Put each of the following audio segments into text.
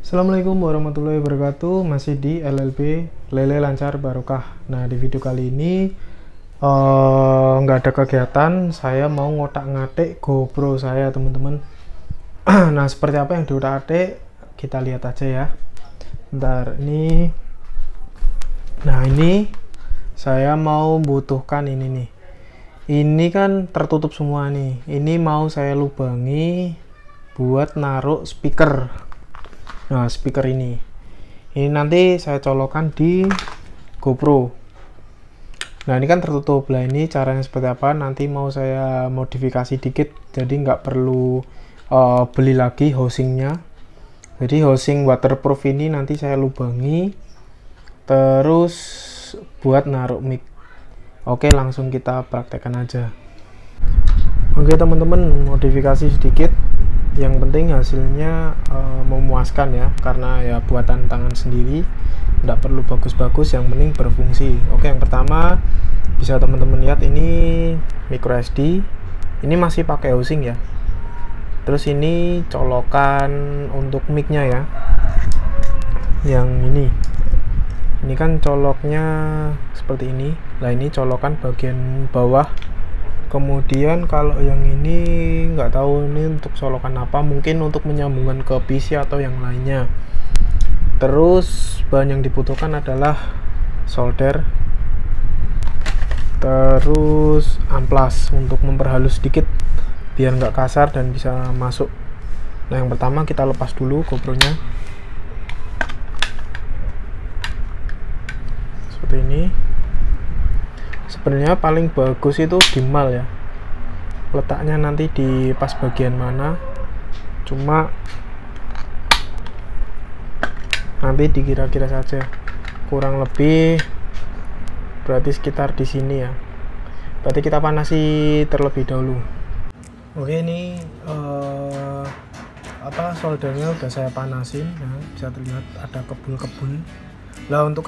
Assalamualaikum warahmatullahi wabarakatuh. Masih di LLB Lele Lancar Barokah. Nah, di video kali ini nggak ada kegiatan. Saya mau ngotak-ngatik GoPro saya, teman-teman. Nah, seperti apa yang diotak-atik kita lihat aja ya. Bentar, ini. Nah, ini saya mau butuhkan ini nih. Ini kan tertutup semua nih. Ini mau saya lubangi buat naruh speaker. Nah, speaker ini nanti saya colokkan di GoPro. Nah, ini kan tertutup. Lah, ini caranya seperti apa? Nanti mau saya modifikasi dikit, jadi nggak perlu beli lagi housingnya. Jadi housing waterproof ini nanti saya lubangi, terus buat naruh mic. Oke, langsung kita praktekkan aja. Oke teman-teman, modifikasi sedikit. Yang penting hasilnya memuaskan ya, karena ya buatan tangan sendiri, tidak perlu bagus-bagus, yang penting berfungsi. Oke, yang pertama bisa teman-teman lihat ini micro SD, ini masih pakai housing ya. Terus ini colokan untuk micnya ya, yang ini kan coloknya seperti ini. Nah, ini colokan bagian bawah. Kemudian kalau yang ini nggak tahu ini untuk colokan apa, mungkin untuk menyambungkan ke PC atau yang lainnya. Terus bahan yang dibutuhkan adalah solder, terus amplas untuk memperhalus sedikit biar nggak kasar dan bisa masuk. Nah, yang pertama kita lepas dulu GoPro-nya seperti ini. Sebenarnya paling bagus itu di mal ya, letaknya nanti di pas bagian mana, cuma nanti dikira-kira saja, kurang lebih berarti sekitar di sini ya. Berarti kita panasi terlebih dahulu. Oke, ini soldernya udah saya panasin ya, bisa terlihat ada kebul-kebul. Lah, untuk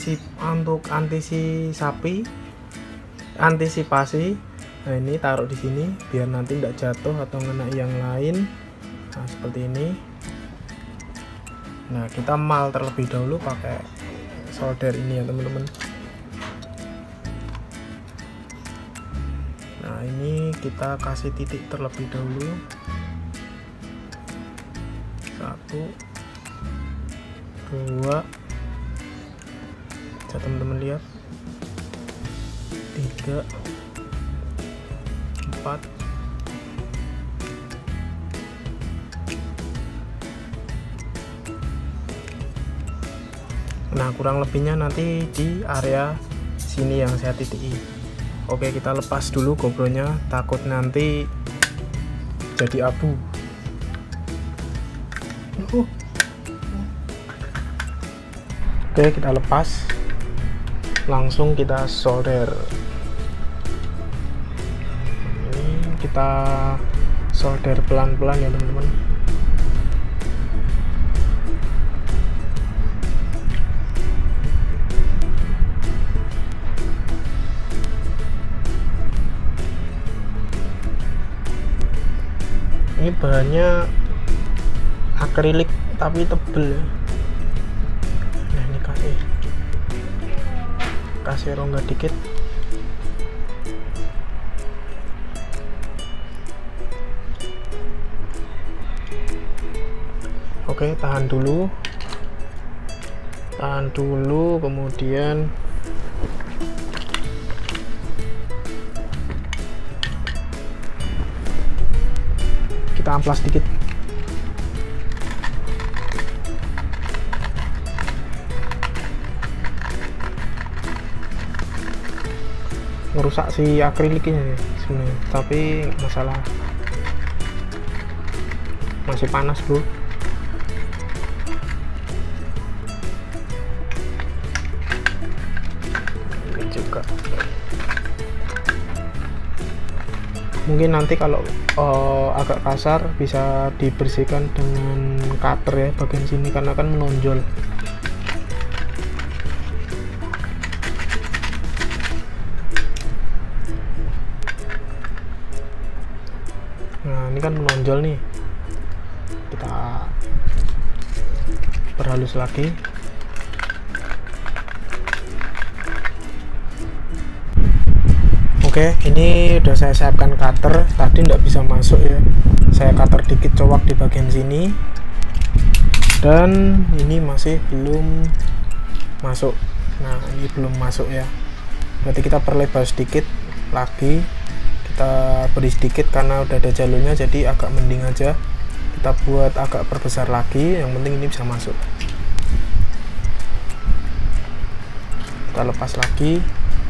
antisipasi, nah ini taruh di sini biar nanti tidak jatuh atau kena yang lain. Nah, seperti ini. Nah, kita mal terlebih dahulu pakai solder ini ya teman-teman. Nah, ini kita kasih titik terlebih dahulu. 1 2, bisa teman-teman lihat, 3 4. Nah, kurang lebihnya nanti di area sini yang saya titiki. Oke, kita lepas dulu GoPro-nya, takut nanti jadi abu. Oke, kita lepas, langsung kita solder. Ini kita solder pelan-pelan ya teman-teman. Ini bahannya akrilik tapi tebel ya. Nah, ini kasih rongga dikit. Oke, tahan dulu, kemudian kita amplas dikit. Ngerusak si akriliknya sebenarnya, tapi masalah, masih panas bro. Ini juga mungkin nanti kalau agak kasar bisa dibersihkan dengan cutter ya bagian sini, karena kan menonjol. Nah, ini kan menonjol nih, kita perhalus lagi. Oke, ini udah saya siapkan cutter. Tadi nggak bisa masuk ya, saya cutter dikit cowok di bagian sini, dan ini masih belum masuk. Nah, ini belum masuk ya, berarti kita perlebar sedikit lagi, kita beri sedikit karena udah ada jalurnya, jadi agak mending aja kita buat agak perbesar lagi, yang penting ini bisa masuk. Kita lepas lagi.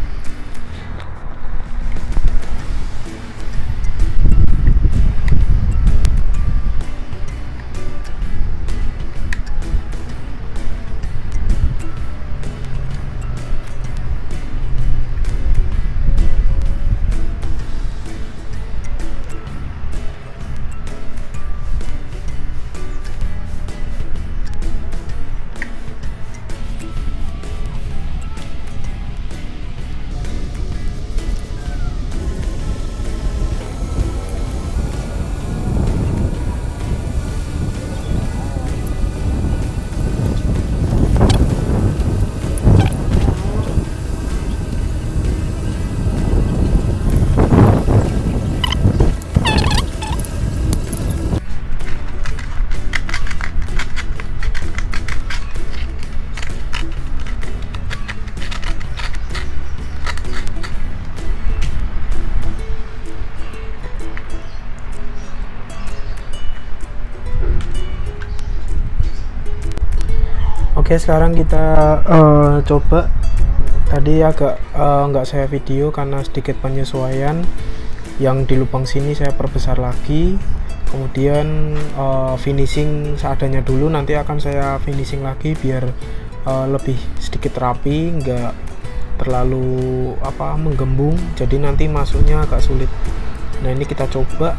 Oke, sekarang kita coba. Tadi agak nggak saya video karena sedikit penyesuaian. Yang di lubang sini saya perbesar lagi, kemudian finishing seadanya dulu, nanti akan saya finishing lagi biar lebih sedikit rapi, nggak terlalu menggembung, jadi nanti masuknya agak sulit. Nah, ini kita coba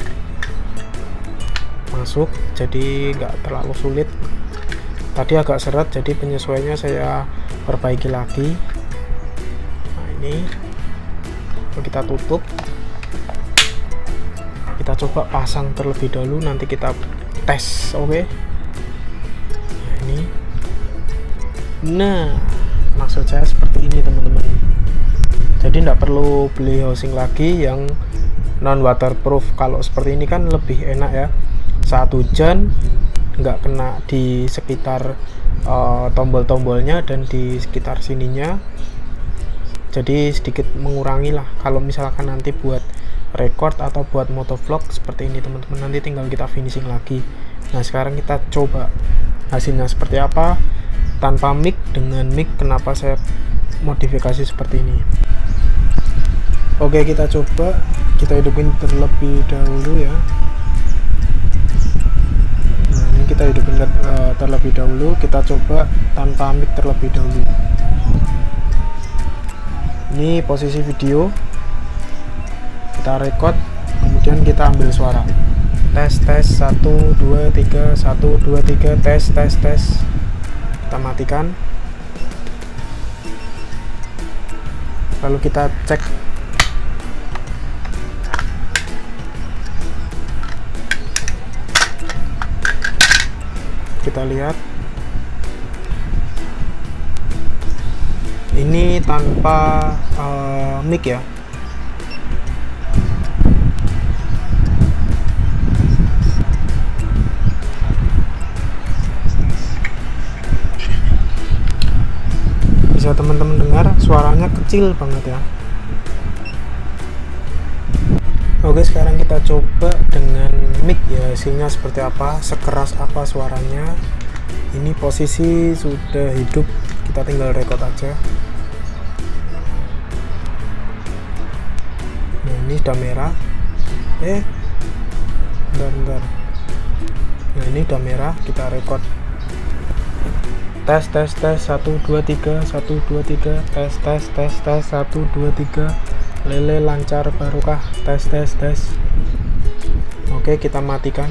masuk, jadi nggak terlalu sulit. Tadi agak seret, jadi penyesuaiannya saya perbaiki lagi. Nah, ini kita tutup, kita coba pasang terlebih dahulu, nanti kita tes. Oke. Nah, ini, nah maksud saya seperti ini teman-teman, jadi tidak perlu beli housing lagi yang non waterproof. Kalau seperti ini kan lebih enak ya, saat hujan nggak kena di sekitar tombol-tombolnya dan di sekitar sininya, jadi sedikit mengurangi lah kalau misalkan nanti buat record atau buat motovlog seperti ini teman-teman. Nanti tinggal kita finishing lagi. Nah, sekarang kita coba hasilnya seperti apa tanpa mic, dengan mic. Kenapa saya modifikasi seperti ini? Oke, kita coba, kita hidupin terlebih dahulu ya. Kita hidupin terlebih dahulu, kita coba tanpa mic terlebih dahulu. Ini posisi video, kita record, kemudian kita ambil suara. Tes 1 2 3 1 2 3 tes. Kita matikan, lalu kita cek. Kita lihat ini tanpa mic ya. Bisa teman-teman dengar suaranya kecil banget ya. Oke, sekarang kita coba dengan mic ya, hasilnya seperti apa, sekeras apa suaranya. Ini posisi sudah hidup, kita tinggal record aja. Nah, ini sudah merah. Bentar. Nah, ini udah merah, kita record. Tes 1 2 3 1 2 3 tes 1 2 3 lele lancar barokah tes. Oke, kita matikan,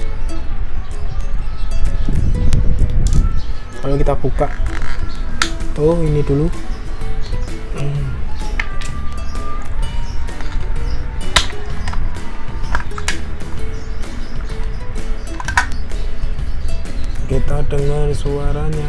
lalu kita buka. Oh, ini dulu. Kita bisa dengar suaranya.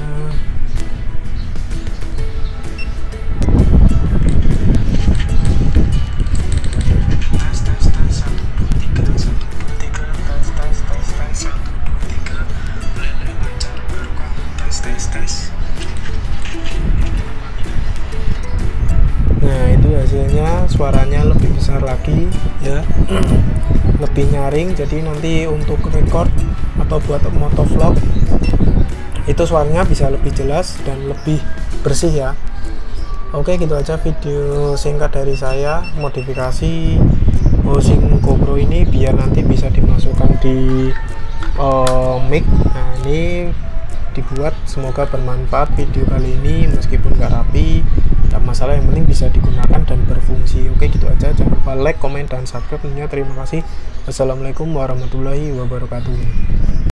Nah, itu hasilnya, suaranya lebih besar lagi ya. Lebih nyaring, jadi nanti untuk record atau buat motovlog itu suaranya bisa lebih jelas dan lebih bersih ya. Oke, gitu aja video singkat dari saya modifikasi housing GoPro ini biar nanti bisa dimasukkan di mic. Nah, ini dibuat, semoga bermanfaat video kali ini, meskipun gak rapi gak masalah, yang penting bisa digunakan dan berfungsi. Oke, gitu aja, jangan lupa like, komen, dan subscribe. Terima kasih. Wassalamualaikum warahmatullahi wabarakatuh.